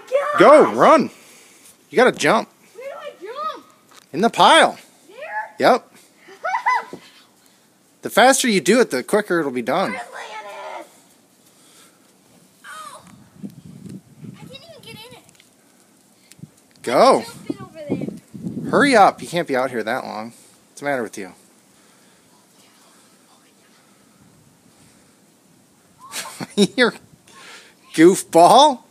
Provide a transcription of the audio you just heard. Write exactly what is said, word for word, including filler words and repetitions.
god! Go, run. You gotta jump. Where do I jump? In the pile. There? Yep. The faster you do it, the quicker it'll be done. Where's Leonis? Oh! I can't even get in it. Go. Jump in over there. Hurry up. You can't be out here that long. What's the matter with you? You're goofball.